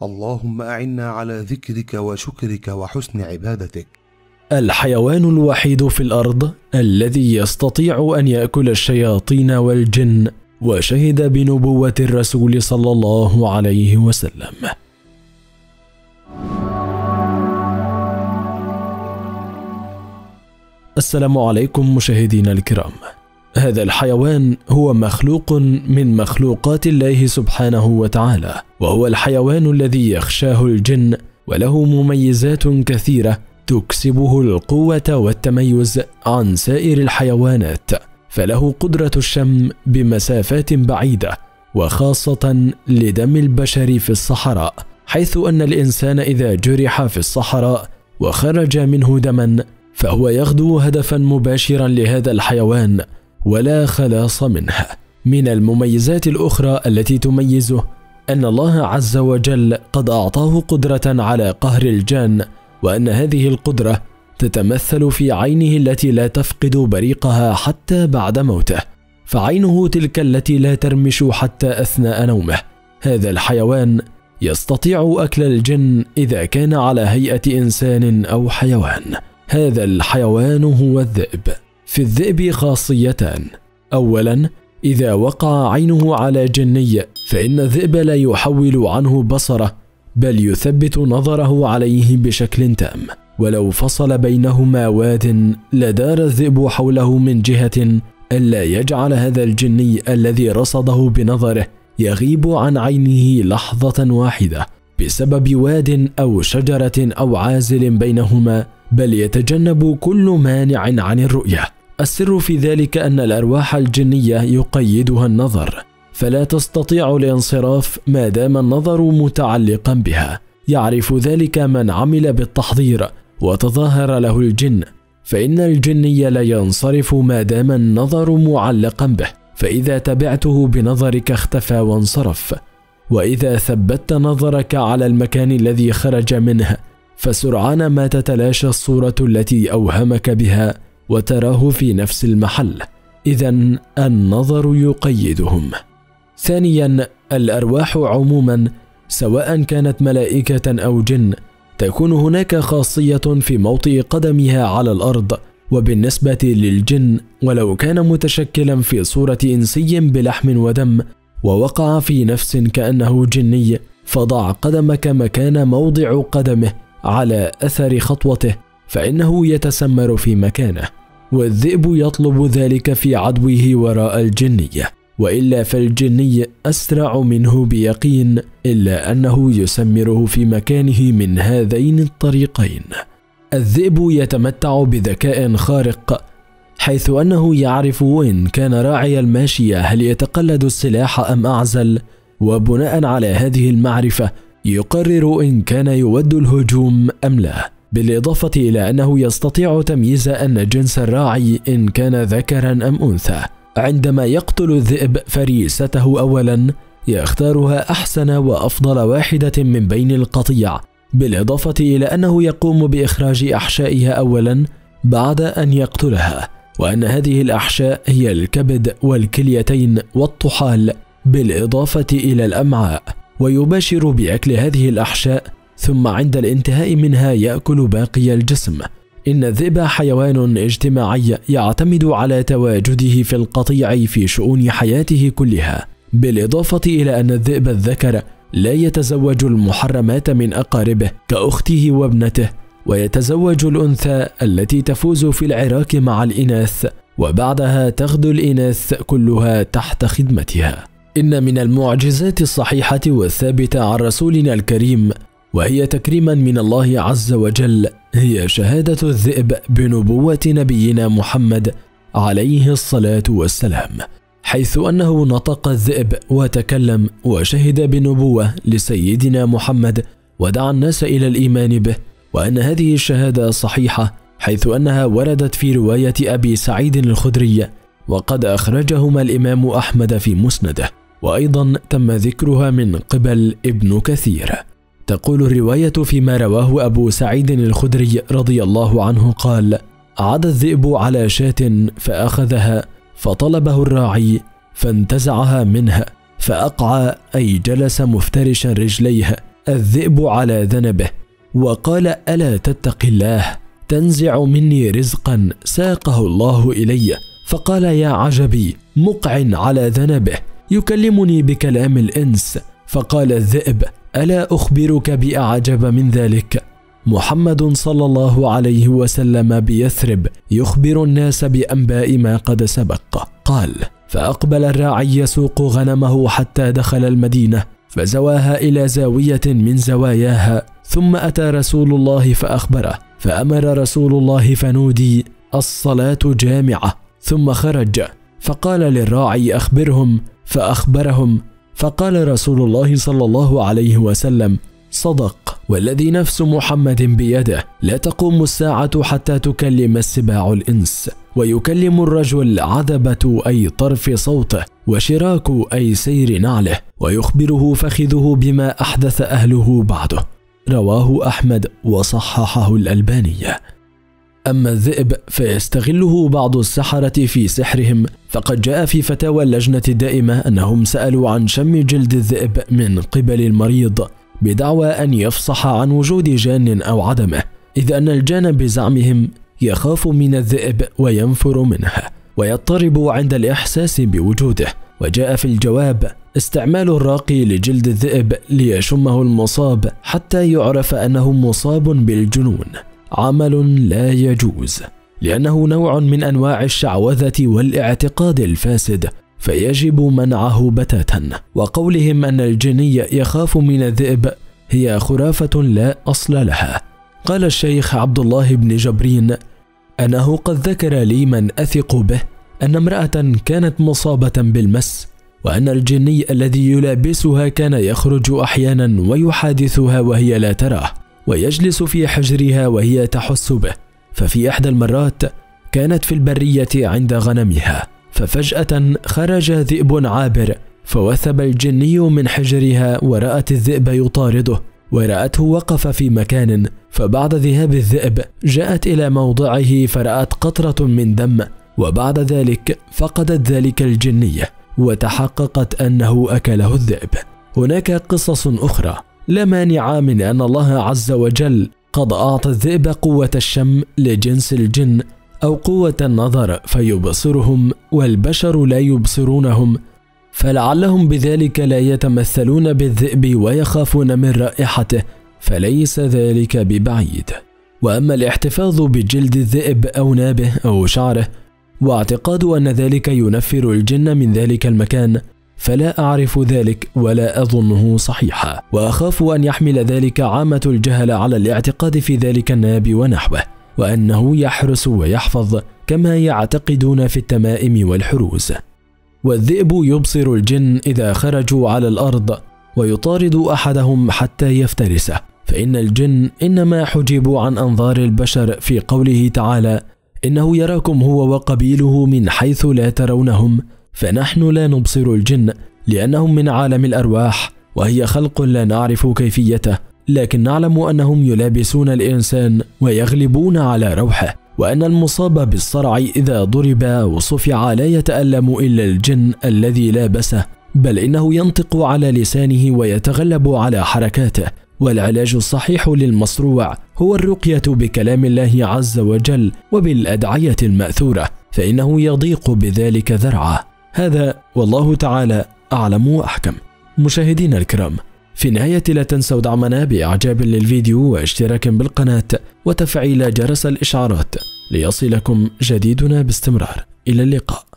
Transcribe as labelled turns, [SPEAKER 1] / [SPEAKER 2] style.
[SPEAKER 1] اللهم أعنا على ذكرك وشكرك وحسن عبادتك.
[SPEAKER 2] الحيوان الوحيد في الأرض الذي يستطيع أن يأكل الشياطين والجن، وشهد بنبوة الرسول صلى الله عليه وسلم. السلام عليكم مشاهدينا الكرام. هذا الحيوان هو مخلوق من مخلوقات الله سبحانه وتعالى، وهو الحيوان الذي يخشاه الجن، وله مميزات كثيرة تكسبه القوة والتميز عن سائر الحيوانات، فله قدرة الشم بمسافات بعيدة، وخاصة لدم البشر في الصحراء، حيث أن الإنسان إذا جرح في الصحراء وخرج منه دما فهو يغدو هدفا مباشرا لهذا الحيوان ولا خلاص منه. من المميزات الأخرى التي تميزه أن الله عز وجل قد أعطاه قدرة على قهر الجان، وأن هذه القدرة تتمثل في عينه التي لا تفقد بريقها حتى بعد موته، فعينه تلك التي لا ترمش حتى أثناء نومه. هذا الحيوان يستطيع أكل الجن إذا كان على هيئة إنسان أو حيوان. هذا الحيوان هو الذئب. في الذئب خاصيتان: أولا، إذا وقع عينه على جني فإن الذئب لا يحول عنه بصره، بل يثبت نظره عليه بشكل تام، ولو فصل بينهما واد لدار الذئب حوله من جهة ألا يجعل هذا الجني الذي رصده بنظره يغيب عن عينه لحظة واحدة بسبب واد أو شجرة أو عازل بينهما، بل يتجنب كل مانع عن الرؤية. السر في ذلك أن الأرواح الجنية يقيدها النظر، فلا تستطيع الانصراف ما دام النظر متعلقا بها. يعرف ذلك من عمل بالتحضير وتظاهر له الجن، فإن الجني لا ينصرف ما دام النظر معلقا به، فإذا تبعته بنظرك اختفى وانصرف، وإذا ثبت نظرك على المكان الذي خرج منه فسرعان ما تتلاشى الصورة التي أوهمك بها وتراه في نفس المحل. إذن النظر يقيدهم. ثانيا، الأرواح عموما سواء كانت ملائكة أو جن تكون هناك خاصية في موطئ قدمها على الأرض، وبالنسبة للجن ولو كان متشكلا في صورة إنسي بلحم ودم ووقع في نفس كأنه جني، فضع قدمك مكان موضع قدمه على أثر خطوته فإنه يتسمر في مكانه، والذئب يطلب ذلك في عدوه وراء الجني، وإلا فالجني أسرع منه بيقين، إلا أنه يسمره في مكانه من هذين الطريقين. الذئب يتمتع بذكاء خارق، حيث أنه يعرف إن كان راعي الماشية هل يتقلد السلاح أم أعزل، وبناء على هذه المعرفة يقرر إن كان يود الهجوم أم لا، بالإضافة إلى أنه يستطيع تمييز أن جنس الراعي إن كان ذكرا أم أنثى. عندما يقتل الذئب فريسته أولا يختارها أحسن وأفضل واحدة من بين القطيع، بالإضافة إلى أنه يقوم بإخراج أحشائها أولا بعد أن يقتلها، وأن هذه الأحشاء هي الكبد والكليتين والطحال بالإضافة إلى الأمعاء، ويباشر بأكل هذه الأحشاء، ثم عند الانتهاء منها يأكل باقي الجسم. إن الذئب حيوان اجتماعي يعتمد على تواجده في القطيع في شؤون حياته كلها، بالإضافة إلى أن الذئب الذكر لا يتزوج المحرمات من أقاربه كأخته وابنته، ويتزوج الأنثى التي تفوز في العراك مع الإناث، وبعدها تغدو الإناث كلها تحت خدمتها. إن من المعجزات الصحيحة والثابتة عن رسولنا الكريم، وهي تكريما من الله عز وجل، هي شهادة الذئب بنبوة نبينا محمد عليه الصلاة والسلام، حيث أنه نطق الذئب وتكلم وشهد بنبوة لسيدنا محمد ودعا الناس إلى الإيمان به، وأن هذه الشهادة صحيحة، حيث أنها وردت في رواية أبي سعيد الخدري، وقد أخرجهما الإمام أحمد في مسنده، وأيضا تم ذكرها من قبل ابن كثير. تقول الرواية فيما رواه أبو سعيد الخدري رضي الله عنه قال: عاد الذئب على شاة فأخذها فطلبه الراعي فانتزعها منها فأقعى، أي جلس مفترشا رجليه الذئب على ذنبه وقال: ألا تتق الله تنزع مني رزقا ساقه الله إلي. فقال: يا عجبي، مقع على ذنبه يكلمني بكلام الإنس. فقال الذئب: ألا أخبرك بأعجب من ذلك؟ محمد صلى الله عليه وسلم بيثرب يخبر الناس بأنباء ما قد سبق. قال: فأقبل الراعي يسوق غنمه حتى دخل المدينة، فزواها إلى زاوية من زواياها، ثم أتى رسول الله فأخبره، فأمر رسول الله فنودي: الصلاة جامعة. ثم خرج فقال للراعي: أخبرهم، فأخبرهم. فقال رسول الله صلى الله عليه وسلم: صدق، والذي نفس محمد بيده لا تقوم الساعة حتى تكلم السباع الإنس، ويكلم الرجل عذبة أي طرف صوته، وشراك أي سير نعله، ويخبره فخذه بما أحدث أهله بعده. رواه أحمد وصححه الألباني. أما الذئب فيستغله بعض السحرة في سحرهم، فقد جاء في فتاوى اللجنة الدائمة أنهم سألوا عن شم جلد الذئب من قبل المريض بدعوى أن يفصح عن وجود جان أو عدمه، إذ أن الجان بزعمهم يخاف من الذئب وينفر منه ويضطرب عند الإحساس بوجوده. وجاء في الجواب استعمال الراقي لجلد الذئب ليشمه المصاب حتى يعرف أنه مصاب بالجنون، عمل لا يجوز، لأنه نوع من أنواع الشعوذة والاعتقاد الفاسد، فيجب منعه بتاتا. وقولهم أن الجني يخاف من الذئب هي خرافة لا أصل لها. قال الشيخ عبد الله بن جبرين أنه قد ذكر لي من أثق به أن امرأة كانت مصابة بالمس، وأن الجني الذي يلابسها كان يخرج أحيانا ويحادثها وهي لا تراه، ويجلس في حجرها وهي تحس به. ففي إحدى المرات كانت في البرية عند غنمها، ففجأة خرج ذئب عابر، فوثب الجني من حجرها ورأت الذئب يطارده، ورأته وقف في مكان، فبعد ذهاب الذئب جاءت إلى موضعه فرأت قطرة من دم، وبعد ذلك فقدت ذلك الجني وتحققت أنه أكله الذئب. هناك قصص أخرى لا مانع من أن الله عز وجل قد أعطى الذئب قوة الشم لجنس الجن، أو قوة النظر فيبصرهم والبشر لا يبصرونهم، فلعلهم بذلك لا يتمثلون بالذئب ويخافون من رائحته، فليس ذلك ببعيد. وأما الاحتفاظ بجلد الذئب أو نابه أو شعره واعتقاد أن ذلك ينفر الجن من ذلك المكان، فلا أعرف ذلك ولا أظنه صحيحا، وأخاف أن يحمل ذلك عامة الجهل على الاعتقاد في ذلك الناب ونحوه، وأنه يحرس ويحفظ كما يعتقدون في التمائم والحروس. والذئب يبصر الجن إذا خرجوا على الأرض ويطارد أحدهم حتى يفترسه، فإن الجن إنما حجبوا عن أنظار البشر في قوله تعالى: إنه يراكم هو وقبيله من حيث لا ترونهم، فنحن لا نبصر الجن لأنهم من عالم الأرواح، وهي خلق لا نعرف كيفيته، لكن نعلم أنهم يلابسون الإنسان ويغلبون على روحه، وأن المصاب بالصرع إذا ضرب أو صفع لا يتألم إلا الجن الذي لابسه، بل إنه ينطق على لسانه ويتغلب على حركاته. والعلاج الصحيح للمصروع هو الرقية بكلام الله عز وجل وبالأدعية المأثورة، فإنه يضيق بذلك ذرعه. هذا والله تعالى أعلم وأحكم. مشاهدينا الكرام، في النهاية لا تنسوا دعمنا بإعجاب للفيديو واشتراك بالقناة وتفعيل جرس الإشعارات ليصلكم جديدنا باستمرار. إلى اللقاء.